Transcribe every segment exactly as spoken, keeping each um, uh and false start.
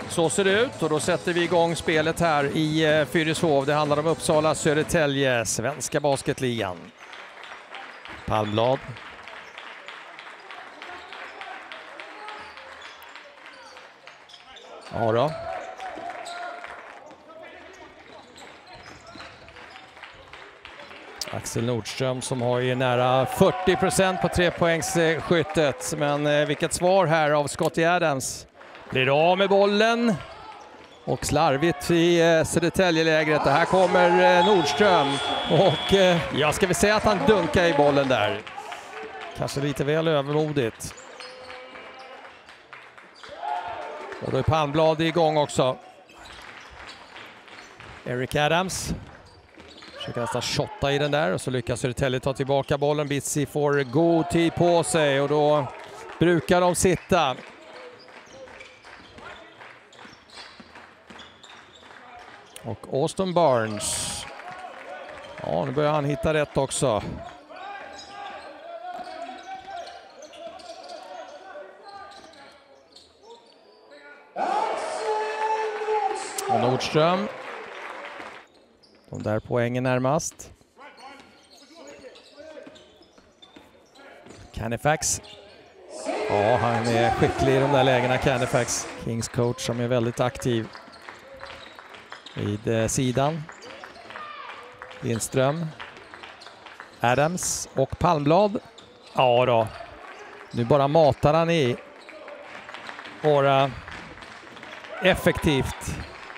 Så ser det ut och då sätter vi igång spelet här i Fyrishov. Det handlar om Uppsala Södertälje, svenska basketligan. Palmblad. Ja då. Axel Nordström som har ju nära fyrtio procent på trepoängsskyttet. Men eh, vilket svar här av Scottie Adams. Blir av med bollen. Och slarvigt i eh, Södertälje-lägret. Det här kommer eh, Nordström. Och eh, jag ska väl säga att han dunkar i bollen där. Kanske lite väl övermodigt. Och då är Palmblad igång också. Eric Adams. Försöker nästan shotta i den där och så lyckas Södertälje ta tillbaka bollen. Bitsi får god tid på sig och då brukar de sitta. Och Austin Barnes. Ja, nu börjar han hitta rätt också. Och Nordström. De där poängen närmast. Canifax. Ja, han är skicklig i de där lägena, Canifax. Kings coach som är väldigt aktiv. Vid sidan. Lindström. Adams och Palmblad. Ja då. Nu bara matar han i. Våra effektivt.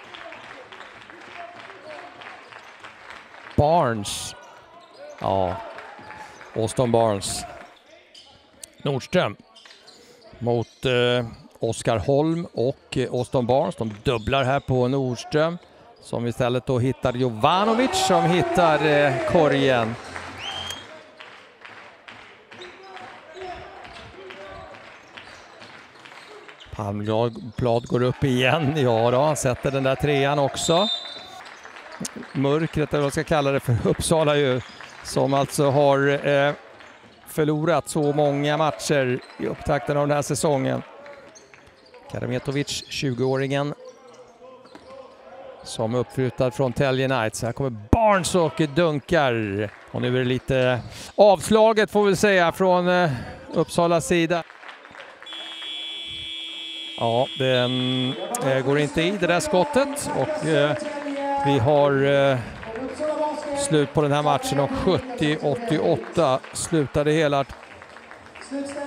Barnes. Ja. Austin Barnes. Nordström. Mot eh, Oskar Holm och eh, Austin Barnes. De dubblar här på Nordström. Som istället då hittar Jovanovic som hittar eh, korgen. Palmblad går upp igen. Ja då, han sätter den där trean också. Mörkret, eller vad ska kalla det för, Uppsala ju. Som alltså har eh, förlorat så många matcher i upptakten av den här säsongen. Karametovic, tjugoåringen. Som uppflyttad från Tälje Knights. Här kommer Barnes och dunkar. Och nu är det lite avslaget får vi säga från eh, Uppsalas sida. Ja, den eh, går inte i det där skottet. Och eh, vi har eh, slut på den här matchen och sjuttio åttioåtta slutade hela.